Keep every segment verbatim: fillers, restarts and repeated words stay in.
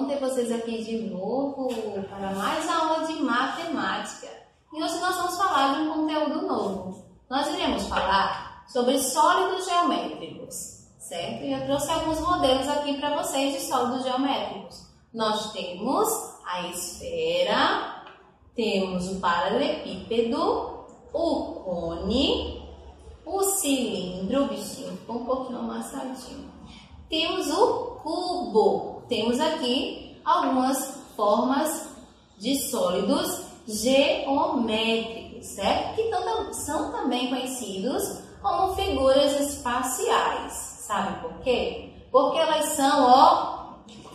bom ter vocês aqui de novo para mais aula de matemática. E hoje nós vamos falar de um conteúdo novo. Nós iremos falar sobre sólidos geométricos, certo? E eu trouxe alguns modelos aqui para vocês de sólidos geométricos. Nós temos a esfera, temos o paralelepípedo, o cone, o cilindro, o bichinho ficou um pouquinho amassadinho. Temos o cubo. Temos aqui algumas formas de sólidos geométricos, certo? Que são também conhecidos como figuras espaciais. Sabe por quê? Porque elas são, ó,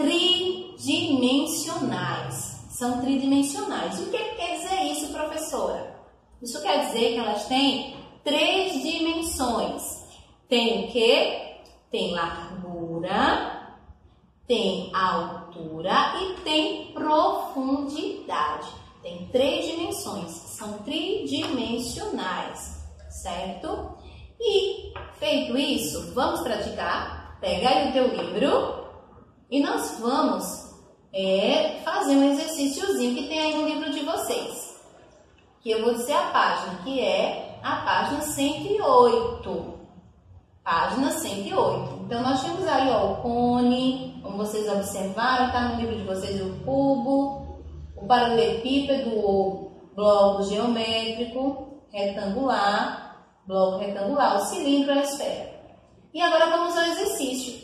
tridimensionais. São tridimensionais. E o que quer dizer isso, professora? Isso quer dizer que elas têm três dimensões. Tem o quê? Tem largura, tem altura e tem profundidade. Tem três dimensões, são tridimensionais, certo? E, feito isso, vamos praticar. Pega aí o teu livro e nós vamos é, fazer um exercíciozinho que tem aí no livro de vocês. Que eu vou dizer a página, que é a página cento e oito. Página cento e oito. Então, nós temos aí, ó, o cone, como vocês observaram, está no livro de vocês o cubo, o paralelepípedo ou bloco geométrico, retangular, bloco retangular, o cilindro, a esfera. E agora vamos ao exercício.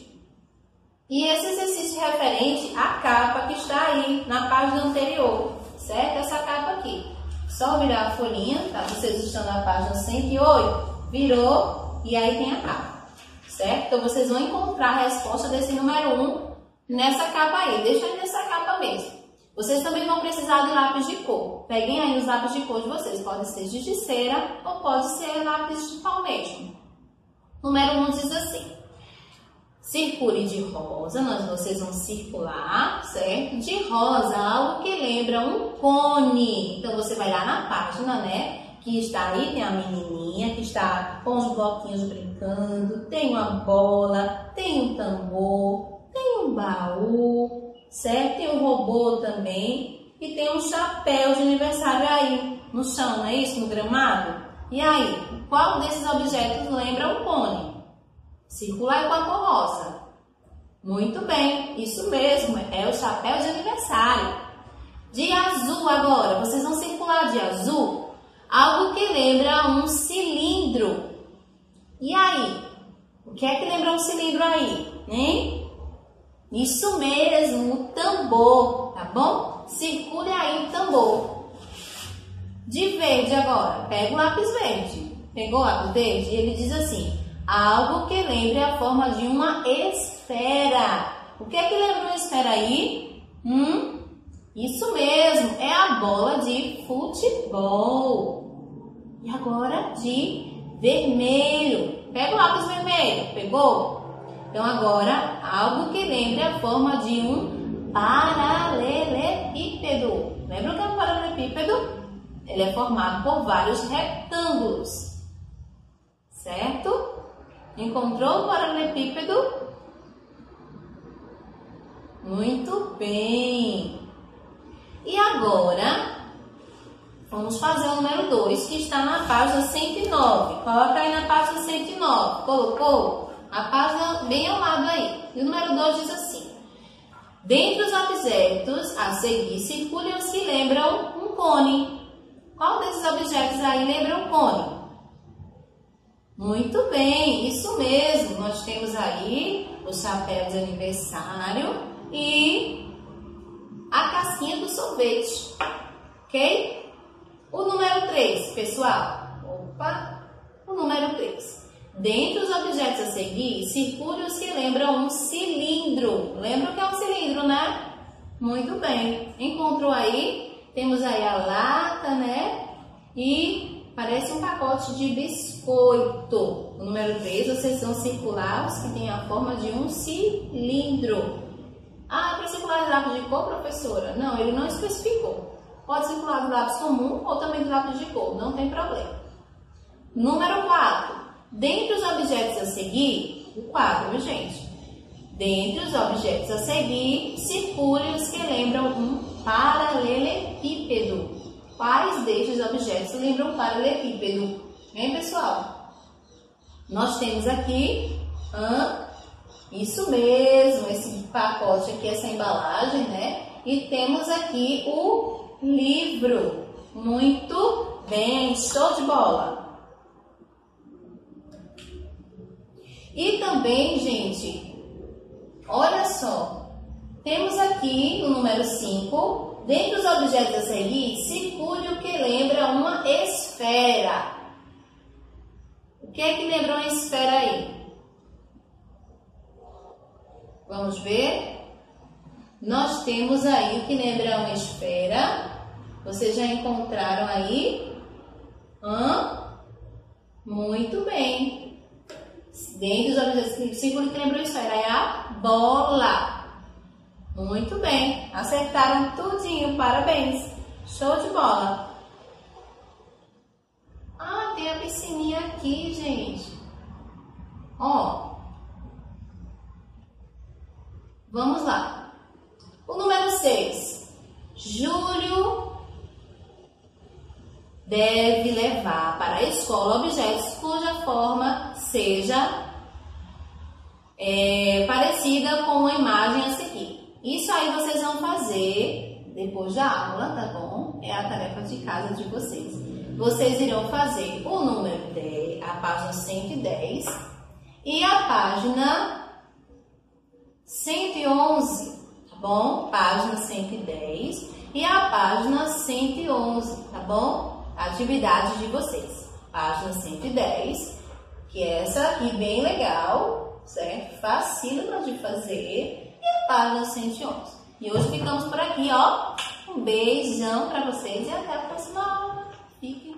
E esse exercício é referente à capa que está aí na página anterior, certo? Essa capa aqui. Só virar a folhinha, tá? Vocês estão na página cento e oito, virou. E aí tem a capa, certo? Então, vocês vão encontrar a resposta desse número um nessa capa aí. Deixa aí nessa capa mesmo. Vocês também vão precisar de lápis de cor. Peguem aí os lápis de cor de vocês. Pode ser giz de cera ou pode ser lápis de pau mesmo. Número um diz assim. Circule de rosa. Nós, vocês vão circular, certo? De rosa, algo que lembra um cone. Então, você vai lá na página, né? Que está aí, tem a menininha que está com os bloquinhos brincando, tem uma bola, tem um tambor, tem um baú, certo? Tem um robô também e tem um chapéu de aniversário aí no chão, não é isso? No gramado? E aí, qual desses objetos lembra um cone? Circular com a cor rosa. Muito bem, isso mesmo, é o chapéu de aniversário. De azul agora, vocês vão circular de azul. Algo que lembra um cilindro. E aí? O que é que lembra um cilindro aí? Hein? Isso mesmo, o tambor, tá bom? Circule aí o tambor. De verde agora, pega o lápis verde. Pegou o lápis verde? E ele diz assim, algo que lembre a forma de uma esfera. O que é que lembra uma esfera aí? Hum? Isso mesmo, é a bola de futebol. E agora de vermelho. Pega o lápis vermelho, pegou? Então agora, algo que lembre a forma de um paralelepípedo. Lembra o que é um paralelepípedo? Ele é formado por vários retângulos. Certo? Encontrou o paralelepípedo? Muito bem. E agora, vamos fazer o número dois, que está na página cento e nove. Coloca aí na página cento e nove. Colocou? A página bem ao lado aí. E o número dois diz assim. Dentre os objetos a seguir, circule os que lembram um cone. Qual desses objetos aí lembra um cone? Muito bem, isso mesmo. Nós temos aí o chapéu de aniversário e a casquinha do sorvete, ok? O número três, pessoal. Opa! O número três. Dentre os objetos a seguir, circule os que lembram um cilindro. Lembra o que é um cilindro, né? Muito bem. Encontrou aí? Temos aí a lata, né? E parece um pacote de biscoito. O número três, vocês vão circular os que têm a forma de um cilindro. Ah, é para circular de lápis de cor, professora? Não, ele não especificou. Pode circular de lápis comum ou também de lápis de cor, não tem problema. Número quatro. Dentre os objetos a seguir, o quatro, gente. Dentre os objetos a seguir, circule os que lembram um paralelepípedo. Quais destes objetos lembram um paralelepípedo? Hein, pessoal? Nós temos aqui, hum, isso mesmo, esse pacote aqui, essa embalagem, né? E temos aqui o livro. Muito bem, show de bola! E também, gente, olha só, temos aqui no número cinco, dentre os objetos a seguir, circule o que lembra uma esfera. O que é que lembra uma esfera aí? Vamos ver? Nós temos aí o que lembra uma esfera. Vocês já encontraram aí? Hã? Muito bem. Dentre os objetos, símbolo que lembrou esfera é a bola. Muito bem. Acertaram tudinho. Parabéns. Show de bola. Ah, tem a piscininha aqui, gente. Ó. Vamos lá. O número seis. Júlio deve levar para a escola objetos cuja forma seja é, parecida com a imagem a seguir. Isso aí vocês vão fazer depois da aula, tá bom? É a tarefa de casa de vocês. Vocês irão fazer o número dez, a página cento e dez e a página cento e onze, tá bom? Página cento e dez e a página cento e onze, tá bom? Atividade de vocês. Página cento e dez, que é essa aqui bem legal, certo? Facílima de fazer. E a página cento e onze. E hoje ficamos por aqui, ó. Um beijão pra vocês e até a próxima aula. Fiquem